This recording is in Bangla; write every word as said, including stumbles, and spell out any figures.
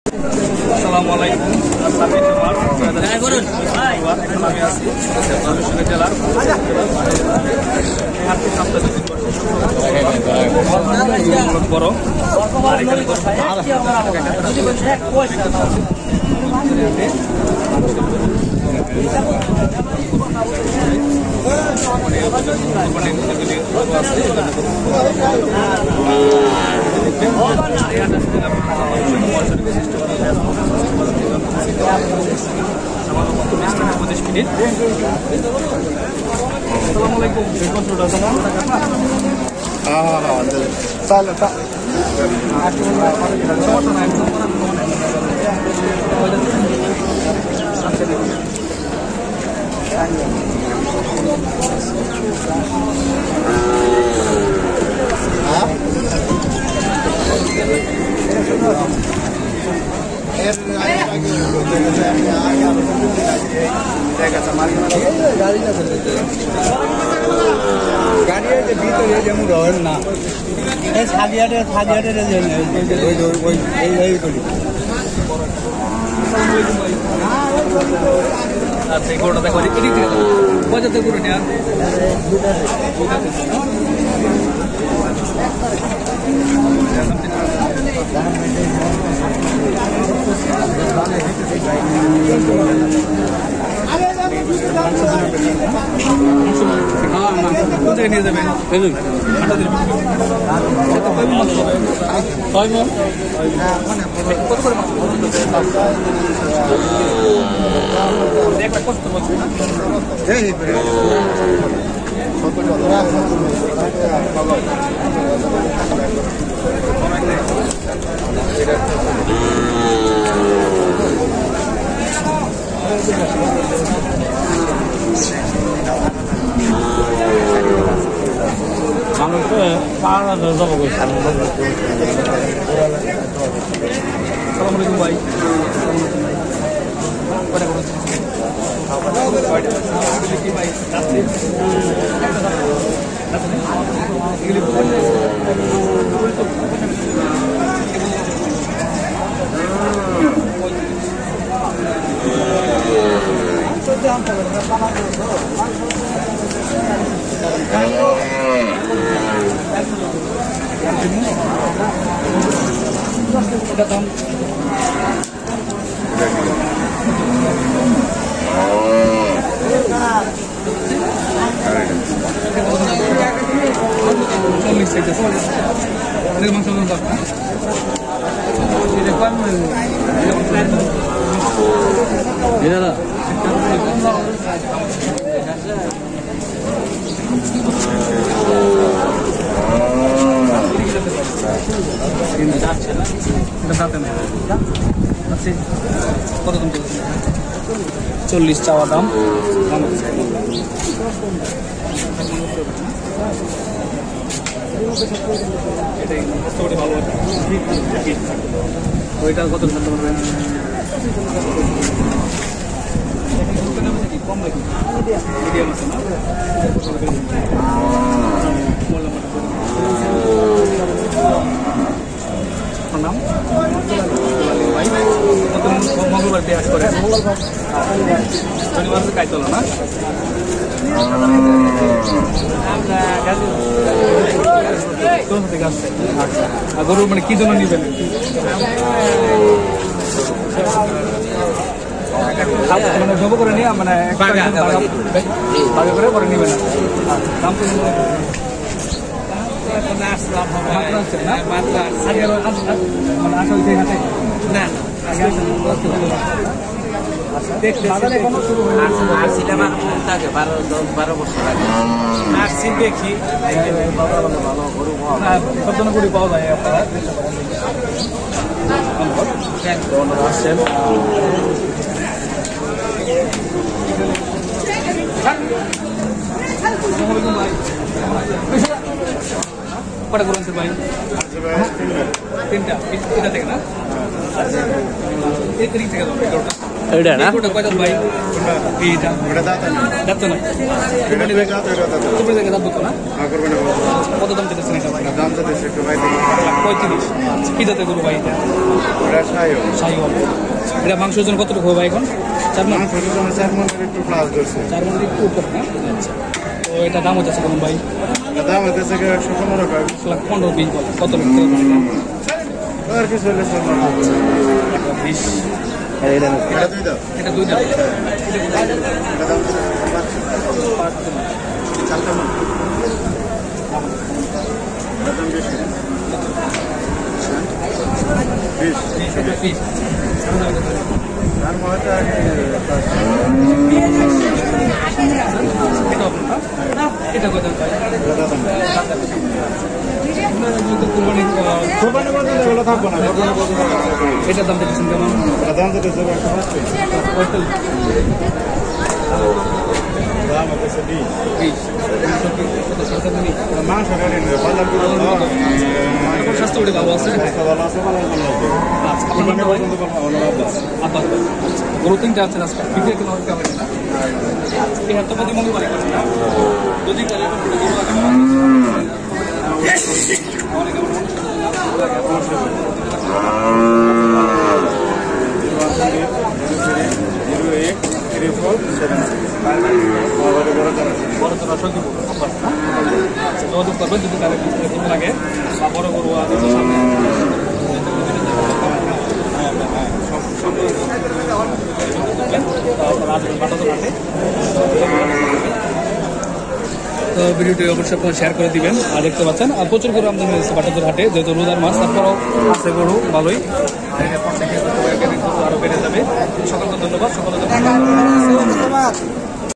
আসসালামু আলাইকুম। ছাব্বিশে মার্চ এখন আমি আছি যশোর জেলার আর্থিক সপ্তাহ বড় পঁচিশ মিনিট। আসসালামু আলাইকুম। গাড়ির ভিতরে যেমন রয়েন না এই সালিয়াটে সালিয়াটে আচ্ছা, এই গরুটা দেখো, এদিক থেকে বাজাতে গরু নেওয়া কোন থেকে নিয়ে যাবেন? কত করে মাছ একটা কষ্ট বলছি না মানুষকে পাড়া যাবো আসসালামু আলাইকুম ভাই। দাম চল্লিশ চাইতেছে অনেক মাংস দাদা চল্লিশ চাওয়া দাম। ওইটা কত থাকতে পারবেন? কম নাকি মিডিয়াম আছে না? নাম মঙ্গলবার পেঁয়াজ করে শনিবার তো কাইতলা না? গরু মানে কি জন্য নিবেন? মানে জব করে নিয়ে মানে করে করে নিবেন দাম তো বারো বছর আগে আসছি দেখি সব জন্য গরু পাওয়া যায় আপনারা আসছেন। কটা গরু আনছেন ভাই? তিনটা তিনটা থেকে না? এদিক থেকে যাবে গরুটা এটা না ওটা কয় দাঁত ভাই এইটা ওটা দাঁত না দাঁত না এটা দুই দাঁত এটা দাঁত তুমি দেখে দাঁত তো না না করবে না কত দাম চাইতেছেন এটা ভাই দাম তো দেশে একটু ভাই পঁয়ত্রিশ আচ্ছা কি দাঁতে গরু ভাই এটা ওটা সাইও সাই হবে এটা মাংস ওজন কতটুকু হবে ভাই এখন চার মন ছোট ছোট চার মন একটু প্লাস ধরছে চার মন একটু উপর না আচ্ছা তো এটা দাম হচ্ছে কেমন ভাই দাম হতেছে একশো পনেরো টাকা এক লাখ পনেরো বিশ বল কত লাখ থেকে আর কিছু হলে সব বিশ এটা দুই দাম এটা দুই দাম এটা দাম চারটা মন দাম বেশি বিশ এটা বিশ তার মধ্যে আগে এটা কত ভাই কোরবানি বলতে এগুলো থাকবো না কোরবানি বলতে এটার দাম দেখেছেন কেমন দাম তো দেশে একশো পঁচিশ দাম হচ্ছে বিশ মাংস রেডি বাজার করে স্বাস্থ্য ওটা ভালো আছে ভালো আছে ভালো আচ্ছা আপনার পর্যন্ত আবার গরু তিনটা আছে আজকে বিক্রি কেন হতে হবে না এই হাতে প্রতি মঙ্গল বাড়ি করছে না যদি করে zero eight three four seven বড় তো রসদ দিব যোগাযোগ করবেন যদি তাদের গরু লাগে বা বড় গরু আছে সামনে তো ভিডিওটি অবশ্যই আপনারা শেয়ার করে দিবেন আর দেখতে পাচ্ছেন আর প্রচুর গরু আমদানি হয়েছে বাটাজোর হাটে যেহেতু রোজার মাছ তারপরেও আছে গরু ভালোই আরো বেড়ে যাবে সকলকে ধন্যবাদ সকলকে